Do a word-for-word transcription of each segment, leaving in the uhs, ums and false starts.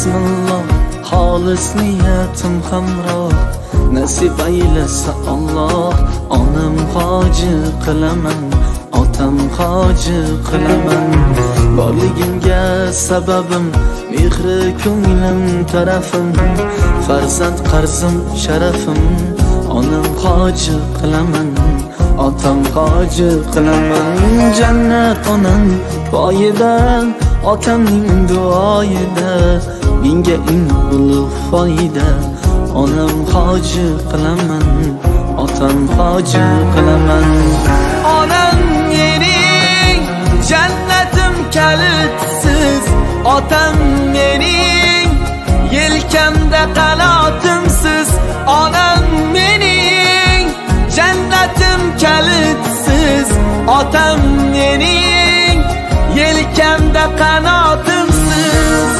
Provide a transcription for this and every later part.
Bismillah, xolis niyatim hamroh, nasib aylasa Alloh. Onam hoji qilaman, otam hoji qilaman. Borligimga sababim mehri ko'nglim tarafim, farzand qarzim sharafim. Onam hoji qilaman, otam hoji qilaman. Jannat onam poyida, otamning duoyida, menga eng ulug' foyda. Onam hoji qilaman, otam hoji qilaman. Onam mening jannatim kalitsiz, otam mening yelkamda qanotimsiz. Onam mening jannatim kalitsiz, otam mening yelkamda qanotimsiz.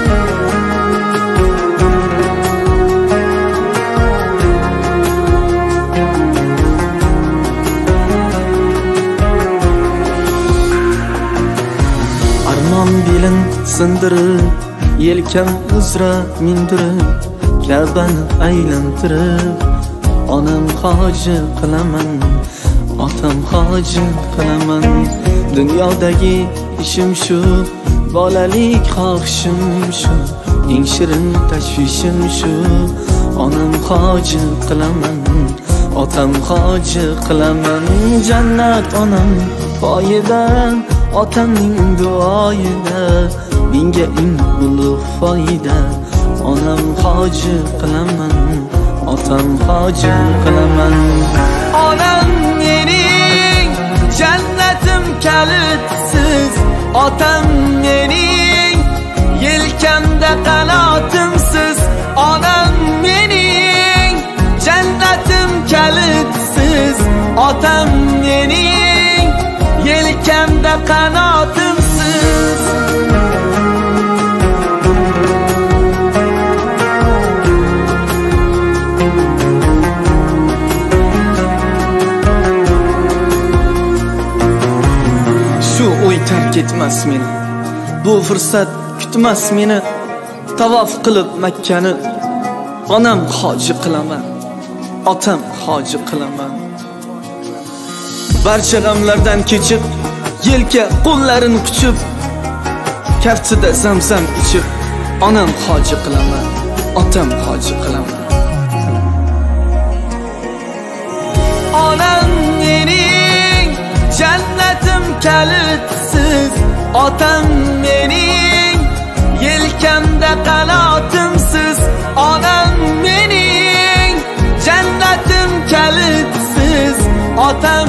Armon belin sindirib, yelkam uzra mindirib, Ka'bani aylantirib, onam hoji qilaman, otam hoji qilaman. Dunyodagi ishim shu, bolalik xohishim shu, eng shirin tashvishim shu. Onam hoji qilaman, otam hoji qilaman. Jannat onam poyida, otamning duoyida, menga eng ulug' foyda. Onam hoji qilaman, otam hoji qilaman. Onam mening jannatim kalitsiz, otam mening yelkamda qanotimsiz. Onam mening jannatim kalitsiz, otam mening yelkamda qanotimsiz. Shu o'y tark etmas meni, bu fursat kutmas meni. Tavof qilib Makkani, onam hoji qilaman, otam hoji qilaman. Barcha g'amlardan kechib, yelka qo'llarini quchib, kaftida zamzam ichib, onam hoji qilaman, otam hoji qilaman. Onam mening jannatim kalitsiz, otam mening yelkamda qanotimsiz. Onam mening jannatim kalitsiz, otam